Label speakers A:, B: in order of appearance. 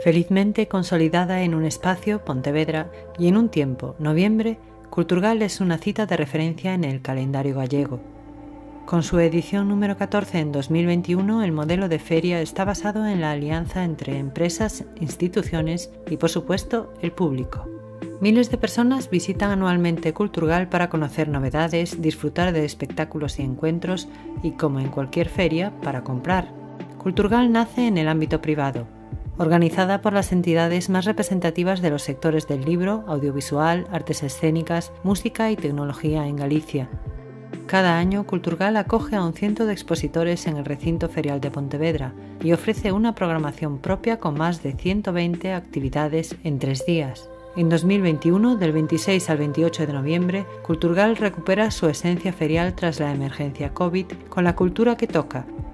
A: Felizmente consolidada en un espacio, Pontevedra, y en un tiempo, noviembre, Culturgal es una cita de referencia en el calendario gallego. Con su edición número 14 en 2021, el modelo de feria está basado en la alianza entre empresas, instituciones y, por supuesto, el público. Miles de personas visitan anualmente Culturgal para conocer novedades, disfrutar de espectáculos y encuentros y, como en cualquier feria, para comprar. Culturgal nace en el ámbito privado, organizada por las entidades más representativas de los sectores del libro, audiovisual, artes escénicas, música y tecnología en Galicia. Cada año, Culturgal acoge a un ciento de expositores en el recinto ferial de Pontevedra y ofrece una programación propia con más de 120 actividades en 3 días. En 2021, del 26 al 28 de noviembre, Culturgal recupera su esencia ferial tras la emergencia COVID con la cultura que toca,